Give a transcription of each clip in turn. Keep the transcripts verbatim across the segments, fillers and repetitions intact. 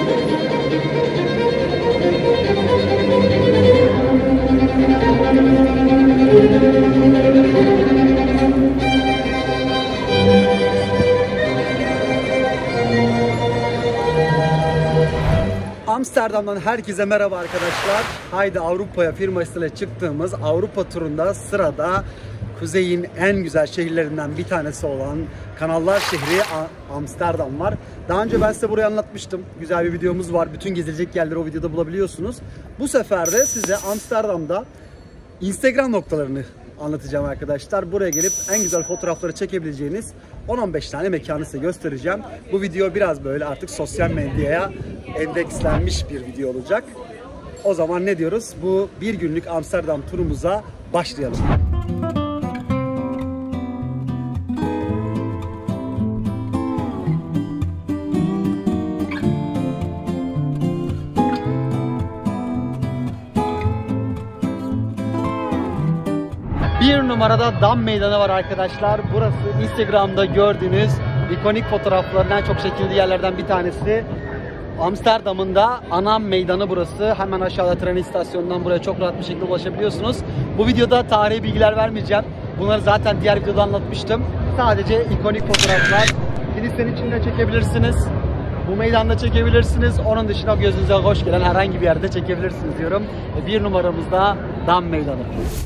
Amsterdam'dan herkese merhaba arkadaşlar. Haydi Avrupa'ya firmasıyla çıktığımız Avrupa turunda sırada Kuzey'in en güzel şehirlerinden bir tanesi olan Kanallar şehri Amsterdam var. Daha önce ben size burayı anlatmıştım. Güzel bir videomuz var. Bütün gezilecek yerleri o videoda bulabiliyorsunuz. Bu sefer de size Amsterdam'da Instagram noktalarını anlatacağım arkadaşlar. Buraya gelip en güzel fotoğrafları çekebileceğiniz on on beş tane mekanı size göstereceğim. Bu video biraz böyle artık sosyal medyaya endekslenmiş bir video olacak. O zaman ne diyoruz? Bu bir günlük Amsterdam turumuza başlayalım. Bir numarada Dam Meydanı var arkadaşlar. Burası Instagram'da gördüğünüz ikonik fotoğrafların en çok çekildiği yerlerden bir tanesi. Amsterdam'ın da ana meydanı burası. Hemen aşağıda tren istasyonundan buraya çok rahat bir şekilde ulaşabiliyorsunuz. Bu videoda tarihi bilgiler vermeyeceğim. Bunları zaten diğer videoda anlatmıştım. Sadece ikonik fotoğraflar. Kilisenin içinde çekebilirsiniz. Bu meydanda çekebilirsiniz. Onun dışında gözünüze hoş gelen herhangi bir yerde çekebilirsiniz diyorum. Bir numaramızda Dam Meydanı.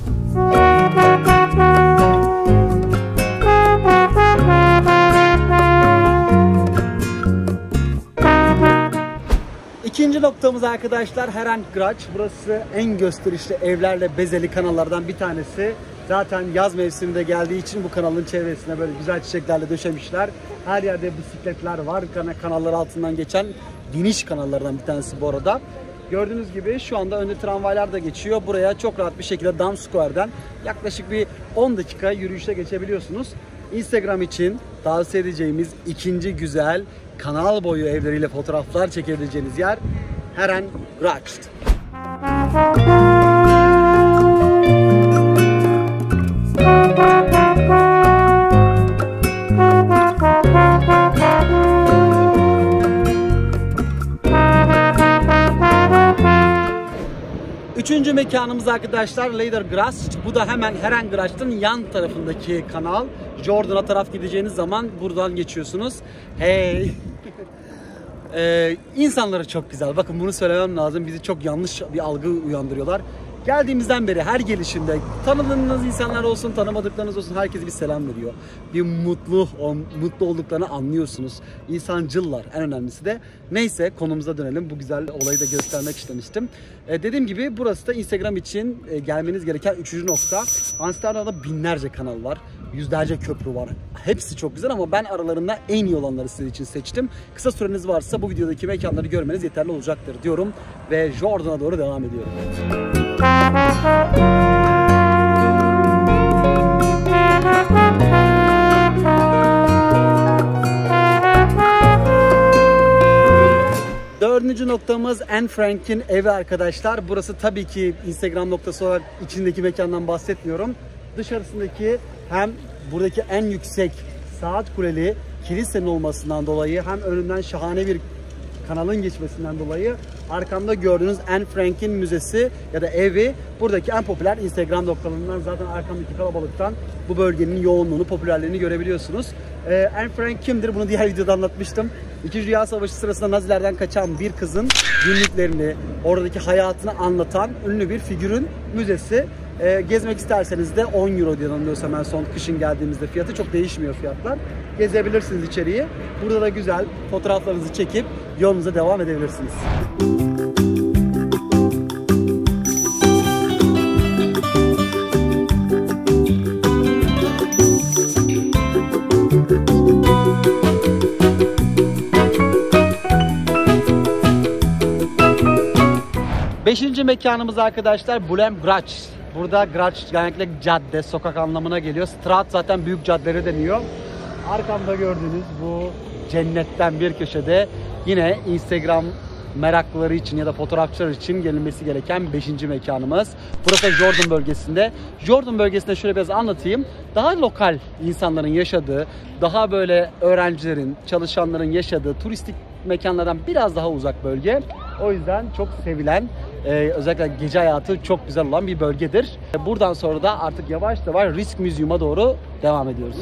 İkinci noktamız arkadaşlar Herentgracht. Burası en gösterişli evlerle bezeli kanallardan bir tanesi. Zaten yaz mevsiminde geldiği için bu kanalın çevresine böyle güzel çiçeklerle döşemişler. Her yerde bisikletler var. Kanallar altından geçen geniş kanallardan bir tanesi bu arada. Gördüğünüz gibi şu anda önde tramvaylar da geçiyor. Buraya çok rahat bir şekilde Dam Square'den yaklaşık bir on dakika yürüyüşte geçebiliyorsunuz. Instagram için tavsiye edeceğimiz ikinci güzel kanal boyu evleriyle fotoğraflar çekebileceğiniz yer Herentgracht. Üçüncü mekanımız arkadaşlar Leiderdgracht. Bu da hemen Herentgracht'ın yan tarafındaki kanal. Jordan'a taraf gideceğiniz zaman buradan geçiyorsunuz. Hey! ee, insanları çok güzel. Bakın bunu söylemem lazım. Bizi çok yanlış bir algı uyandırıyorlar. Geldiğimizden beri her gelişinde tanıdığınız insanlar olsun, tanımadıklarınız olsun herkes bir selam veriyor. Bir mutlu, o, mutlu olduklarını anlıyorsunuz. İnsancıllar en önemlisi de. Neyse konumuza dönelim. Bu güzel olayı da göstermek istemiştim. Ee, dediğim gibi burası da Instagram için e, gelmeniz gereken üçüncü nokta. Amsterdam'da binlerce kanal var. Yüzlerce köprü var. Hepsi çok güzel ama ben aralarında en iyi olanları sizin için seçtim. Kısa süreniz varsa bu videodaki mekanları görmeniz yeterli olacaktır diyorum. Ve Jordan'a doğru devam ediyorum. Dördüncü noktamız Anne Frank'in evi arkadaşlar. Burası tabii ki Instagram noktası olarak içindeki mekandan bahsetmiyorum. Dışarısındaki hem buradaki en yüksek saat kuleli kilisenin olmasından dolayı hem önünden şahane bir kanalın geçmesinden dolayı arkamda gördüğünüz Anne Frank'in müzesi ya da evi buradaki en popüler Instagram noktalarından. Zaten arkamdaki kalabalıktan bu bölgenin yoğunluğunu, popülerliğini görebiliyorsunuz. Ee, Anne Frank kimdir? Bunu diğer videoda anlatmıştım. İkinci Dünya Savaşı sırasında Nazilerden kaçan bir kızın günlüklerini, oradaki hayatını anlatan ünlü bir figürün müzesi. Ee, gezmek isterseniz de on euro diye anlıyorsam en son kışın geldiğimizde fiyatı çok değişmiyor fiyatlar. Gezebilirsiniz içeriği. Burada da güzel fotoğraflarınızı çekip yolunuza devam edebilirsiniz. Beşinci mekanımız arkadaşlar Boulevard. Burada Gracht genellikle cadde, sokak anlamına geliyor. Straat zaten büyük caddeleri deniyor. Arkamda gördüğünüz bu cennetten bir köşede yine Instagram meraklıları için ya da fotoğrafçılar için gelinmesi gereken beşinci mekanımız. Burası Jordan bölgesinde. Jordan bölgesinde şöyle biraz anlatayım. Daha lokal insanların yaşadığı, daha böyle öğrencilerin, çalışanların yaşadığı, turistik mekanlardan biraz daha uzak bölge. O yüzden çok sevilen, e, özellikle gece hayatı çok güzel olan bir bölgedir. Buradan sonra da artık yavaş yavaş Risk Museum'a doğru devam ediyoruz.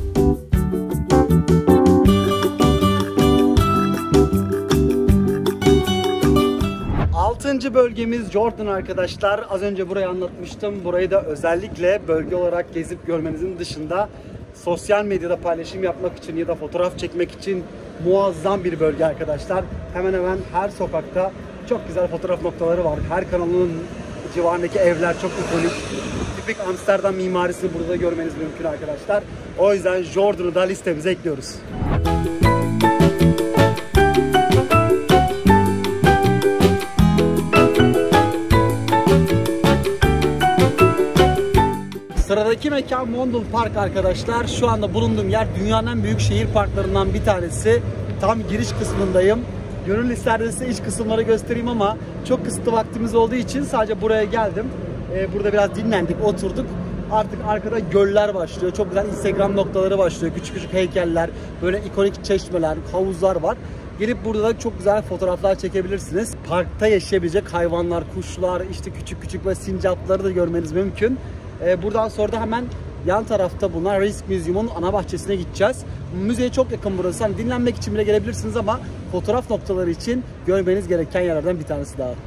Altıncı bölgemiz Jordan arkadaşlar. Az önce burayı anlatmıştım. Burayı da özellikle bölge olarak gezip görmenizin dışında sosyal medyada paylaşım yapmak için ya da fotoğraf çekmek için muazzam bir bölge arkadaşlar. Hemen hemen her sokakta çok güzel fotoğraf noktaları var. Her kanalın civarındaki evler çok ikonik. Tipik Amsterdam mimarisini burada görmeniz mümkün arkadaşlar. O yüzden Jordan'ı da listemize ekliyoruz. Sıradaki mekan Vondel Park arkadaşlar. Şu anda bulunduğum yer dünyanın en büyük şehir parklarından bir tanesi. Tam giriş kısmındayım. Gönül isterdi size iç kısımları göstereyim ama çok kısıtlı vaktimiz olduğu için sadece buraya geldim. Ee, burada biraz dinlendik, oturduk. Artık arkada göller başlıyor. Çok güzel Instagram noktaları başlıyor. Küçük küçük heykeller, böyle ikonik çeşmeler, havuzlar var. Gelip burada da çok güzel fotoğraflar çekebilirsiniz. Parkta yaşayabilecek hayvanlar, kuşlar, işte küçük küçük ve sincapları da görmeniz mümkün. Ee, buradan sonra da hemen yan tarafta bulunan Risk Museum'un ana bahçesine gideceğiz. Müzeye çok yakın burası. Hani dinlenmek için bile gelebilirsiniz ama fotoğraf noktaları için görmeniz gereken yerlerden bir tanesi daha.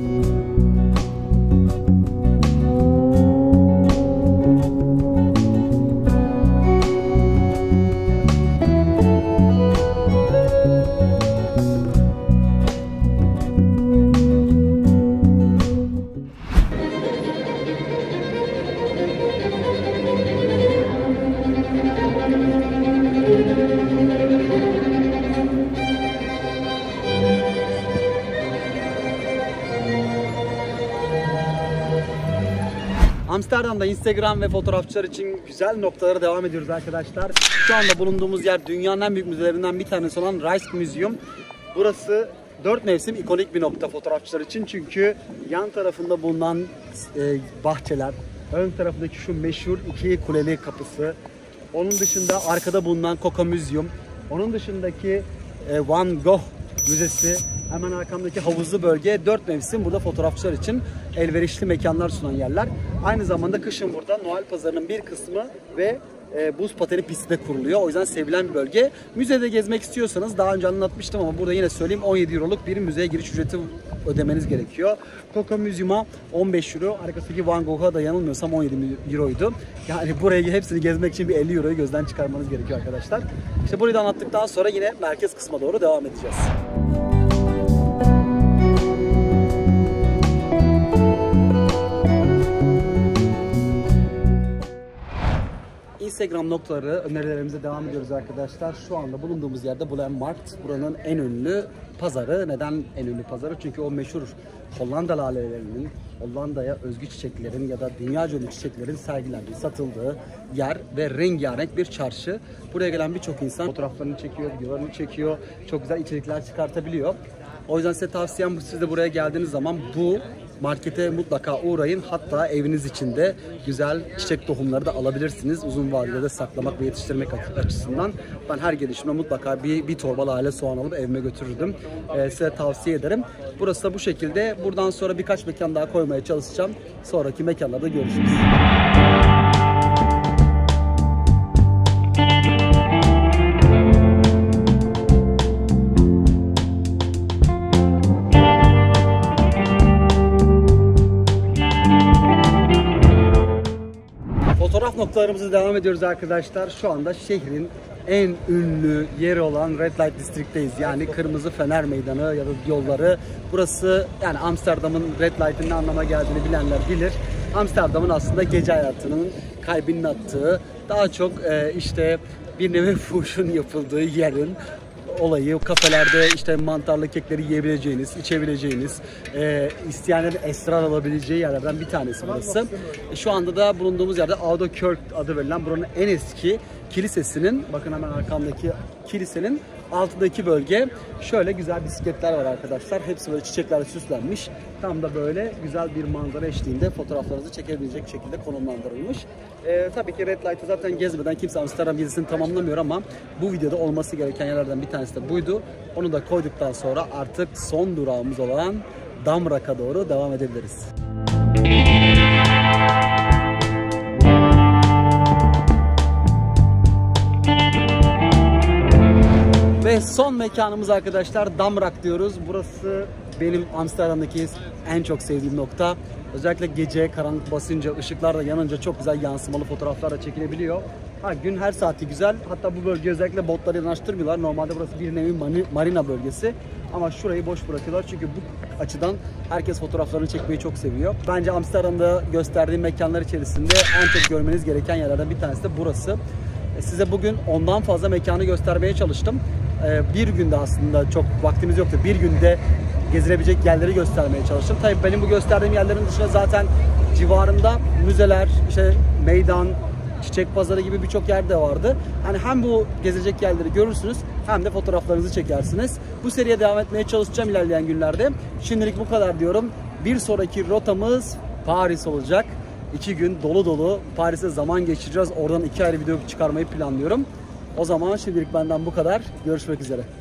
Amsterdam'da Instagram ve fotoğrafçılar için güzel noktalara devam ediyoruz arkadaşlar. Şu anda bulunduğumuz yer dünyanın en büyük müzelerinden bir tanesi olan Risk Museum. Burası dört mevsim ikonik bir nokta fotoğrafçılar için. Çünkü yan tarafında bulunan e, bahçeler, ön tarafındaki şu meşhur iki kuleli kapısı, onun dışında arkada bulunan Coco Museum, onun dışındaki e, Van Gogh Müzesi, hemen arkamdaki havuzlu bölge, dört mevsim burada fotoğrafçılar için elverişli mekanlar sunan yerler. Aynı zamanda kışın burada Noel Pazarı'nın bir kısmı ve e, buz pateni pisti de kuruluyor. O yüzden sevilen bir bölge. Müzede gezmek istiyorsanız daha önce anlatmıştım ama burada yine söyleyeyim, on yedi euroluk bir müzeye giriş ücreti ödemeniz gerekiyor. Coco Museum'a on beş euro, arkasındaki Van Gogh'a da yanılmıyorsam on yedi euroydu. Yani buraya hepsini gezmek için bir elli euroyu gözden çıkarmanız gerekiyor arkadaşlar. İşte burayı da anlattıktan sonra yine merkez kısma doğru devam edeceğiz. Instagram noktaları önerilerimize devam ediyoruz arkadaşlar. Şu anda bulunduğumuz yerde Bloemenmarkt. Buranın en ünlü pazarı. Neden en ünlü pazarı? Çünkü o meşhur Hollanda lalelerinin, Hollanda'ya özgü çiçeklerin ya da dünyaca ünlü çiçeklerin sergilendiği, satıldığı yer ve rengarenk bir çarşı. Buraya gelen birçok insan fotoğraflarını çekiyor, videolarını çekiyor, çok güzel içerikler çıkartabiliyor. O yüzden size tavsiyem bu, siz de buraya geldiğiniz zaman bu markete mutlaka uğrayın. Hatta eviniz içinde güzel çiçek tohumları da alabilirsiniz. Uzun vadede de saklamak ve yetiştirmek açısından. Ben her gelişimde mutlaka bir, bir torba lale soğan alıp evime götürürdüm. Ee, size tavsiye ederim. Burası da bu şekilde. Buradan sonra birkaç mekan daha koymaya çalışacağım. Sonraki mekanlarda görüşürüz. Fotoğraf noktalarımıza devam ediyoruz arkadaşlar. Şu anda şehrin en ünlü yeri olan Red Light District'teyiz. Yani Kırmızı Fener Meydanı ya da yolları. Burası yani Amsterdam'ın Red Light'ın ne anlama geldiğini bilenler bilir. Amsterdam'ın aslında gece hayatının kalbinin attığı, daha çok e, işte bir nevi fuhuşun yapıldığı yerin olayı. Kafelerde işte mantarlı kekleri yiyebileceğiniz, içebileceğiniz, e, isteyenlerin esrar alabileceği yerlerden bir tanesi burası. E, şu anda da bulunduğumuz yerde Oude Kerk adı verilen buranın en eski kilisesinin, bakın hemen arkamdaki kilisenin Altındaki bölge şöyle güzel bisikletler var arkadaşlar. Hepsi böyle çiçeklerle süslenmiş. Tam da böyle güzel bir manzara eşliğinde fotoğraflarınızı çekebilecek şekilde konumlandırılmış. Ee, tabii ki Red Light'ı zaten gezmeden kimse Amsterdam gezisini tamamlamıyor ama bu videoda olması gereken yerlerden bir tanesi de buydu. Onu da koyduktan sonra artık son durağımız olan Damrak'a doğru devam edebiliriz. Ve son mekanımız arkadaşlar Damrak diyoruz. Burası benim Amsterdam'daki en çok sevdiğim nokta. Özellikle gece karanlık basınca, ışıklar da yanınca çok güzel yansımalı fotoğraflar da çekilebiliyor. Ha, gün her saati güzel. Hatta bu bölge özellikle botları yanaştırmıyorlar. Normalde burası bir nevi marina bölgesi. Ama şurayı boş bırakıyorlar çünkü bu açıdan herkes fotoğraflarını çekmeyi çok seviyor. Bence Amsterdam'da gösterdiğim mekanlar içerisinde en çok görmeniz gereken yerlerden bir tanesi de burası. Size bugün ondan fazla mekanı göstermeye çalıştım. Bir günde aslında çok vaktimiz yoktu. Bir günde gezilebilecek yerleri göstermeye çalıştım. Tabii benim bu gösterdiğim yerlerin dışında zaten civarında müzeler, işte meydan, çiçek pazarı gibi birçok yer de vardı. Yani hem bu gezilecek yerleri görürsünüz hem de fotoğraflarınızı çekersiniz. Bu seriye devam etmeye çalışacağım ilerleyen günlerde. Şimdilik bu kadar diyorum. Bir sonraki rotamız Paris olacak. İki gün dolu dolu Paris'te zaman geçireceğiz. Oradan iki ayrı video çıkarmayı planlıyorum. O zaman şimdilik benden bu kadar. Görüşmek üzere.